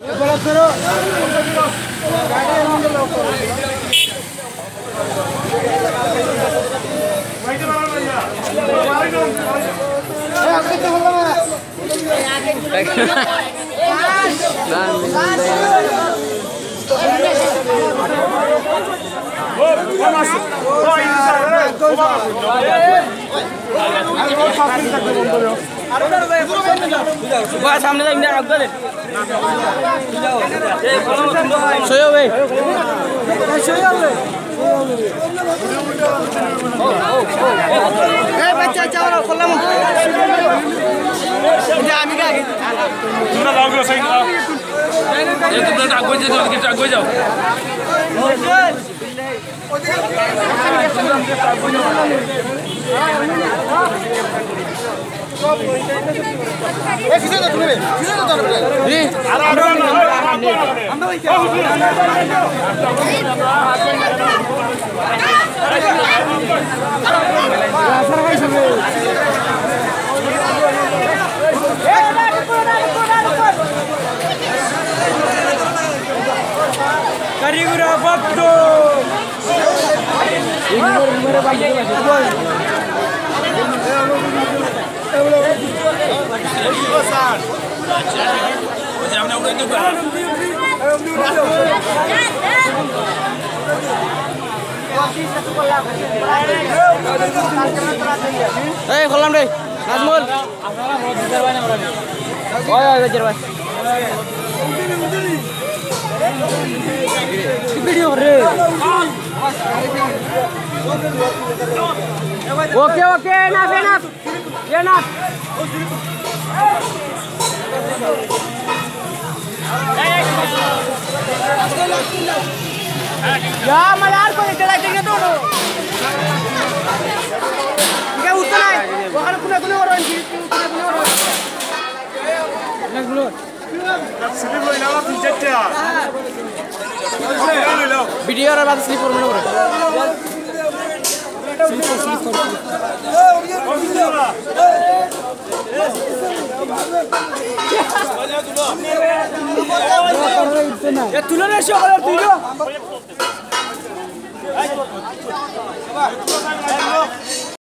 সামনে যাই আগে সই হবে বাচ্চা চাওয়া করলাম আমি আগে আগে যাও কারিগরা ভক্ত এই করলাম রে নাজমুল ওই ওই বেজর ভাই ভিডিও রে ওকে ওকে না এনাফ এনাফ या मलार को चला चाहिए तो क्या उत्तर है वहां कुने कुने और कुने और लगलो स्लिप लइला फिचटा वीडियो रे बाद स्लिप और मने ये तुलो रे शो कलर तुलो